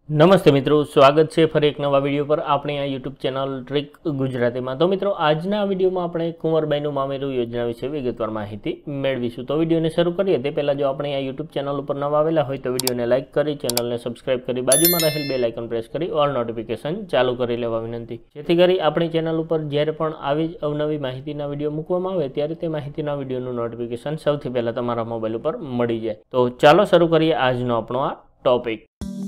નમસ્તે મિત્રો, સ્વાગત છે ફરી એક નવા વિડીયો પર આપણી આ યુટ્યુબ ચેનલ ટ્રીક ગુજરાતીમાં। તો મિત્રો, આજના વિડીયોમાં આપણે કુંવરબાઈનું મામેરું યોજના વિશે વિગતવાર માહિતી મેળવીશું। તો વિડીયોને શરૂ કરીએ તે પહેલાં જો આપણે આ યુટ્યુબ ચેનલ ઉપર નવા આવેલા હોય તો વિડીયોને લાઇક કરી, ચેનલને સબસ્ક્રાઇબ કરી, બાજુમાં રહેલ બેલ આઇકન પ્રેસ કરી ઓલ નોટિફિકેશન ચાલુ કરી લેવા વિનંતી, જેથી કરી આપણી ચેનલ ઉપર જ્યારે પણ આવી જ અવનવી માહિતીના વિડીયો મૂકવામાં આવે ત્યારે તે માહિતીના વિડીયોનું નોટિફિકેશન સૌથી પહેલાં તમારા મોબાઈલ ઉપર મળી જાય। તો ચાલો શરૂ કરીએ આજનો આપણો આ ટોપિક।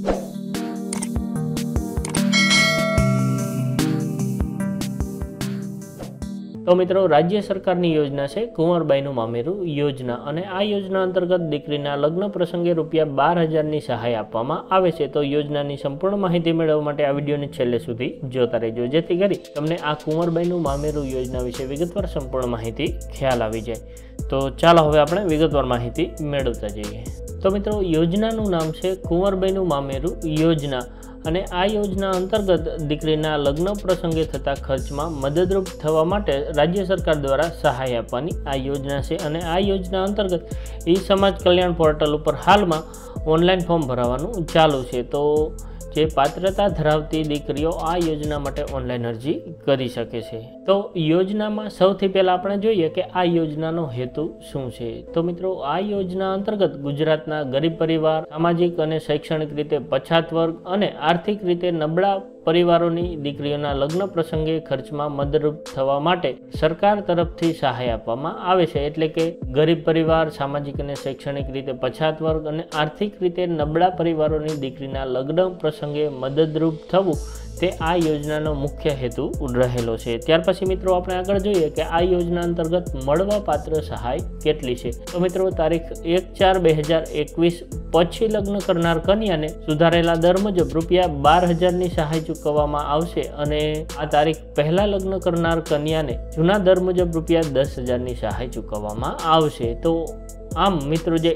तो मित्रों, राज्य सरकार की योजना है कुंवरबाईનું मामेरू योजना અને આ યોજના અંતર્गत દીકરીના લગ્ન પ્રસંગે ₹12,000 ની સહાય આપવામાં આવે છે। તો યોજનાની સંપૂર્ણ માહિતી મેળવવા માટે આ વિડિયોને છેલ્લે સુધી જોતા રહેજો, જેથી કરી તમને આ કુંવરબાઈનું મામેરું યોજના વિશે વિગતવાર સંપૂર્ણ માહિતી ખ્યાલ આવી જાય। તો ચાલો હવે આપણે વિગતવાર માહિતી મેળવતા જઈએ। તો મિત્રો, યોજનાનું નામ છે કુંવરબાઈનું મામેરું યોजना અને આ યોજના અંતર્ગત દીકરીના લગ્ન પ્રસંગે થતા ખર્ચમાં મદદરૂપ થવા માટે રાજ્ય સરકાર દ્વારા સહાય આપવાની આ યોજના છે। અને આ યોજના અંતર્ગત ઈ સમાજ કલ્યાણ પોર્ટલ ઉપર હાલમાં ઓનલાઈન ફોર્મ ભરવાનું ચાલુ છે। તો જે પાત્રતા ધરાવતી દીકરીઓ આ યોજના માટે ઓનલાઈન અરજી કરી શકે છે। તો યોજનામાં સૌથી પહેલાં આપણે જોઈએ કે આ યોજનાનો હેતુ શું છે। તો મિત્રો, આ યોજના અંતર્ગત ગુજરાતના ગરીબ પરિવાર, સામાજિક અને શૈક્ષણિક રીતે પછાત વર્ગ અને આર્થિક રીતે નબળા પરિવારોની દીકરીઓના લગ્ન પ્રસંગે ખર્ચમાં મદદરૂપ થવા માટે સરકાર તરફથી સહાય આપવામાં આવે છે। એટલે કે ગરીબ પરિવાર, સામાજિક અને શૈક્ષણિક રીતે પછાત વર્ગ અને આર્થિક રીતે નબળા પરિવારોની દીકરીના લગ્ન પ્રસંગે મદદરૂપ થવું તે આ યોજનાનો મુખ્ય હેતુ રહેલો છે। ત્યાર પછી મિત્રો આપણે આગળ જોઈએ કે આ યોજના અંતર્ગત મળવાપાત્ર સહાય કેટલી છે। તો મિત્રો, તારીખ 1/4/2021 પછી લગ્ન કરનાર કન્યાને સુધારેલા દર મુજબ ₹12,000 ની સહાય ચૂકવવામાં આવશે અને આ તારીખ પહેલા લગ્ન કરનાર કન્યાને જૂના દર મુજબ ₹10,000 ની સહાય ચૂકવવામાં આવશે। તો આમ મિત્રો, જે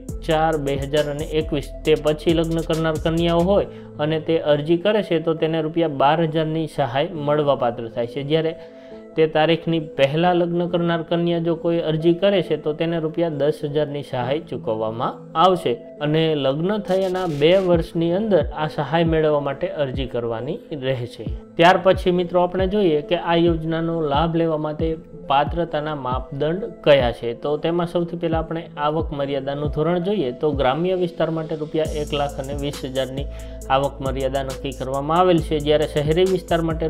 1/4/2021 તે પછી લગ્ન કરનાર કન્યાઓ હોય અને તે અરજી કરે છે તો તેને ₹12,000 ની સહાય મળવાપાત્ર થાય છે। જ્યારે તે તારીખની પહેલાં લગ્ન કરનાર કન્યા જો કોઈ અરજી કરે છે તો તેને ₹10,000 ની સહાય ચૂકવવામાં આવશે અને લગ્ન થયાના 2 વર્ષની અંદર આ સહાય મેળવવા માટે અરજી કરવાની રહેશે। ત્યાર પછી મિત્રો આપણે જોઈએ કે આ યોજનાનો લાભ લેવા માટે પાત્રતાના માપદંડ કયા છે। તો તેમાં સૌથી પહેલાં આપણે આવક મર્યાદાનું ધોરણ જોઈએ તો ગ્રામ્ય વિસ્તાર માટે ₹1,20,000 ની આવક મર્યાદા નક્કી કરવામાં આવેલ છે, જ્યારે શહેરી વિસ્તાર માટે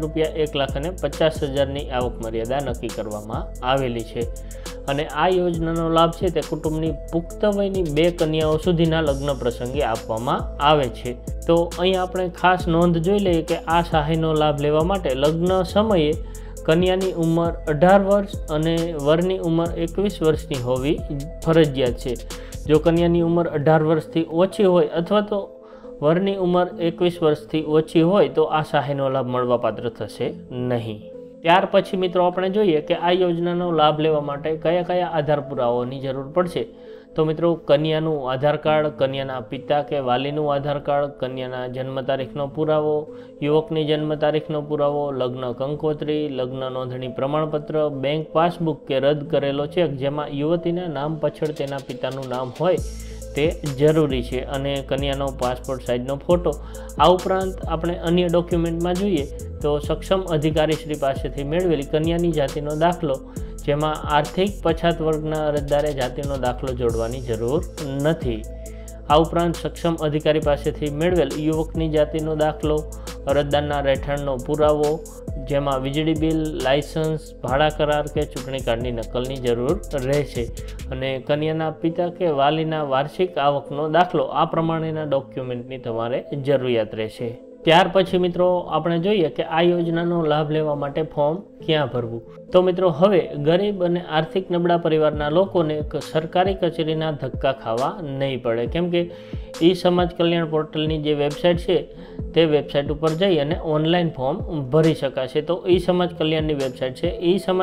₹1,50,000 ની આવક મર્યાદા નક્કી કરવામાં આવેલી છે। અને આ યોજનાનો લાભ છે તે કુટુંબની પુખ્ત વયની 2 કન્યાઓ સુધીના લગ્ન પ્રસંગે આપવામાં આવે છે। તો અહીં આપણે ખાસ નોંધ જોઈ લઈએ કે આ સહાયનો લાભ લેવા માટે લગ્ન સમયે કન્યાની ઉંમર 18 વર્ષ અને વરની ઉંમર 21 વર્ષની હોવી ફરજિયાત છે। જો કન્યાની ઉંમર 18 વર્ષથી ઓછી હોય અથવા તો વરની ઉંમર 21 વર્ષથી ઓછી હોય તો આ સહાયનો લાભ મળવાપાત્ર થશે નહીં। ત્યાર પછી મિત્રો આપણે જોઈએ કે આ યોજનાનો લાભ લેવા માટે કયા કયા આધાર પુરાવાઓની જરૂર પડશે। તો મિત્રો, કન્યાનું આધાર કાર્ડ, કન્યાના પિતા કે વાલીનું આધાર કાર્ડ, કન્યાના જન્મ તારીખનો પુરાવો, યુવકની જન્મ તારીખનો પુરાવો, લગ્ન કંકોત્રી, લગ્ન નોંધણી પ્રમાણપત્ર, બેંક પાસબુક કે રદ કરેલો ચેક જેમાં યુવતીના નામ પાછળ તેના પિતાનું નામ હોય તે જરૂરી છે અને કન્યાનો પાસપોર્ટ સાઇઝનો ફોટો। આ ઉપરાંત આપણે અન્ય ડોક્યુમેન્ટમાં જોઈએ તો સક્ષમ અધિકારીશ્રી પાસેથી મેળવેલી કન્યાની જાતિનો દાખલો, જેમાં આર્થિક પછાત વર્ગના અરજદારે જાતિનો દાખલો જોડવાની જરૂર નથી। આ ઉપરાંત સક્ષમ અધિકારી પાસેથી મેળવેલ યુવકની જાતિનો દાખલો, અરજદારના રહેઠાણનો પુરાવો, જેમાં વીજળી બિલ, લાયસન્સ, ભાડા કરાર કે ચૂંટણી કાર્ડની નકલની જરૂર રહેશે અને કન્યાના પિતા કે વાલીના વાર્ષિક આવકનો દાખલો આ પ્રમાણેના ડોક્યુમેન્ટની તમારે જરૂરિયાત રહેશે। ત્યાર પછી મિત્રો આપણે જોઈએ કે આ યોજનાનો લાભ લેવા માટે ફોર્મ ક્યાં ભરવું। તો મિત્રો, હવે ગરીબ અને આર્થિક નબળા પરિવારના લોકોને સરકારી કચેરીના ધક્કા ખાવા નહીં પડે, કેમ કે ઈ સમાજ કલ્યાણ પોર્ટલની જે વેબસાઇટ છે તે વેબસાઇટ ઉપર જઈ અને ઓનલાઈન ફોર્મ ભરી શકાશે। તો ઈ સમાજ કલ્યાણની વેબસાઇટ છે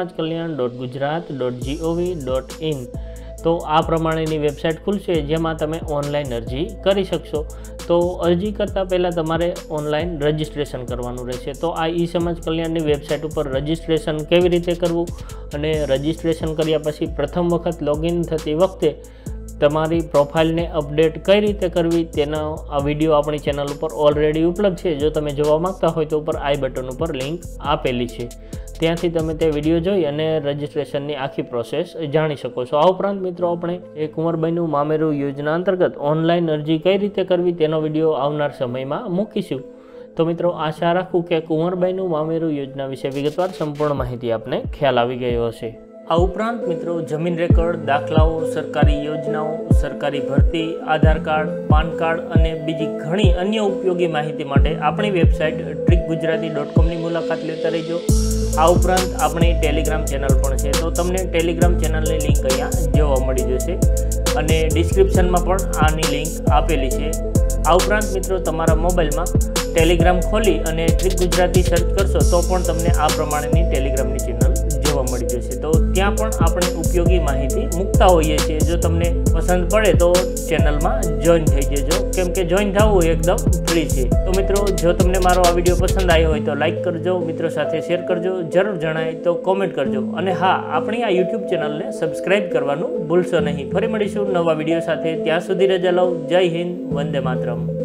eSamajkalyan.gujarat.gov.in। તો આ પ્રમાણેની વેબસાઇટ ખુલશે જેમાં તમે ઓનલાઈન અરજી કરી શકશો। તો અરજી કરતાં પહેલાં તમારે ઓનલાઈન રજિસ્ટ્રેશન કરવાનું રહેશે। તો આ ઈ સમાજ કલ્યાણની વેબસાઇટ ઉપર રજિસ્ટ્રેશન કેવી રીતે કરવું અને રજિસ્ટ્રેશન કર્યા પછી પ્રથમ વખત લોગિન થતી વખતે તમારી પ્રોફાઇલને અપડેટ કઈ રીતે કરવી તેનો આ વિડીયો આપણી ચેનલ ઉપર ઓલરેડી ઉપલબ્ધ છે. જો તમે જોવા માંગતા હોય તો ઉપર આઈ બટન ઉપર લિંક આપેલી છે, ત્યાંથી તમે તે વિડીયો જોઈ અને રજિસ્ટ્રેશનની આખી પ્રોસેસ જાણી શકો છો. આ ઉપરાંત મિત્રો આપણે એ કુંવરબાઈનું મામેરું યોજના અંતર્ગત ઓનલાઈન અરજી કઈ રીતે કરવી તેનો વિડીયો આવનાર સમયમાં મૂકીશું. તો મિત્રો આશા રાખું કે કુંવરબાઈનું મામેરું યોજના વિશે વિગતવાર સંપૂર્ણ માહિતી આપને ખ્યાલ આવી ગયો હશે. આ ઉપરાંત મિત્રો જમીન રેકર્ડ, દાખલાઓ, સરકારી યોજનાઓ, સરકારી ભરતી, આધાર કાર્ડ, પાન કાર્ડ અને બીજી ઘણી અન્ય ઉપયોગી માહિતી માટે આપણી વેબસાઇટ trickgujarati.com ની મુલાકાત લેતા રહેજો. આ ઉપરાંત આપણી ટેલિગ્રામ ચેનલ પણ છે, તો તમને ટેલિગ્રામ ચેનલની લિંક અહીંયા જોવા મળી જશે અને ડિસ્ક્રિપ્શનમાં પણ આની લિંક આપેલી છે. આ ઉપરાંત મિત્રો તમારા મોબાઈલમાં ટેલિગ્રામ ખોલી અને ટ્રીક ગુજરાતી સર્ચ કરશો તો પણ તમને આ પ્રમાણેની ટેલિગ્રામની ચેનલ જોવા મળી જશે. તો ત્યાં પણ આપણે ઉપયોગી માહિતી મૂકતા હોઈએ છીએ. જો તમને પસંદ પડે તો ચેનલમાં જોઈન થઈ જજો, કેમ કે જોઈન થવું એકદમ ફ્રી છે. તો મિત્રો જો તમને મારો આ વિડીયો પસંદ આવ્યો હોય તો લાઇક કરજો, મિત્રો સાથે શેર કરજો, જરૂર જણાય તો કોમેન્ટ કરજો અને હા, આપણી આ યુટ્યુબ ચેનલને સબસ્ક્રાઈબ કરવાનું ભૂલશો નહીં. ફરી મળીશું નવા વિડીયો સાથે. ત્યાં સુધી રજા લઉં. જય હિન્દ, વંદે માતરમ.